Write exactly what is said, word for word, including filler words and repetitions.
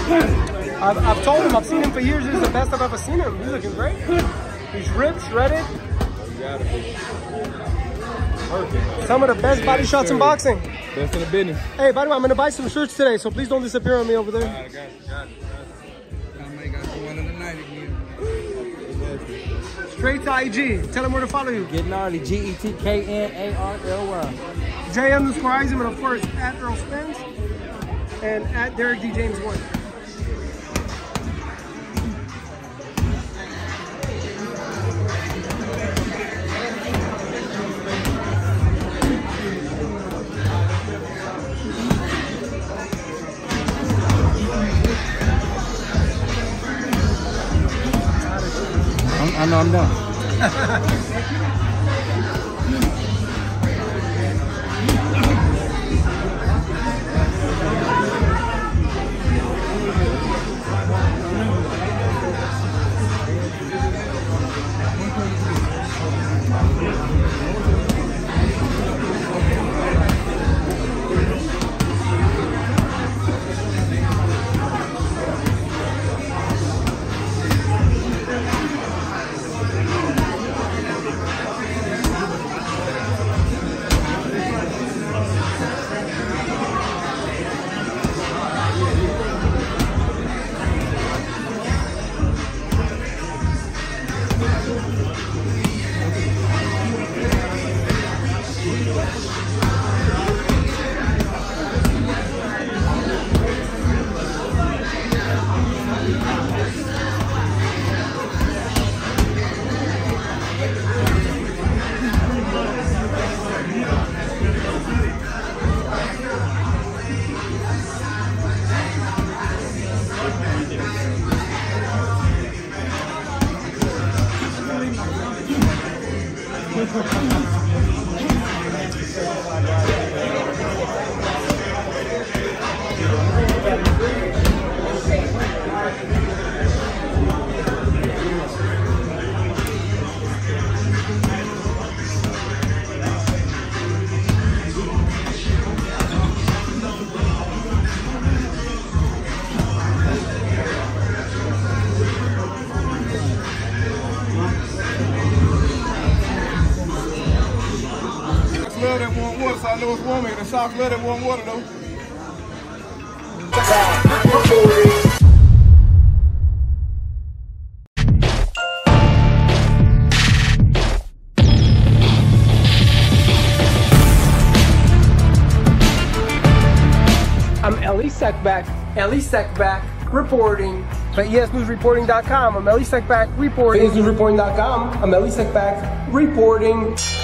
I've, I've told him, I've seen him for years. This is the best I've ever seen him. He's looking great. He's ripped, shredded. Perfect. Some of the best body shots in boxing. Best in the business. Hey, by the way, I'm going to buy some shirts today, so please don't disappear on me over there. Got it, got it, got it. I might got you one of the night again. Straight to I G. Tell them where to follow you. Get gnarly. G E T K N A R L Y. J underscore Eisen, and of course, at Earl Spence and at Derek D. James one. I'm, I know I'm done. Love that warm water, so I know it's warm here. The Sox love that warm water, though. I'm Elie Seckbach, Elie Seckbach, reporting for E S News Reporting dot com. I'm Elie Seckbach, reporting. For E S News Reporting dot com, I'm Elie Seckbach, reporting.